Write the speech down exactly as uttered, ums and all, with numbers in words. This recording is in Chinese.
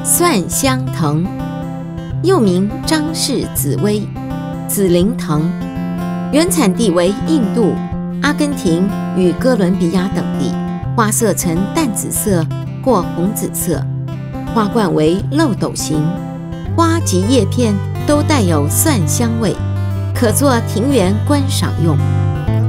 蒜香藤，又名张氏紫薇、紫铃藤，原产地为印度、阿根廷与哥伦比亚等地，花色呈淡紫色或红紫色，花冠为漏斗形，花及叶片都带有蒜香味，可作庭园观赏用。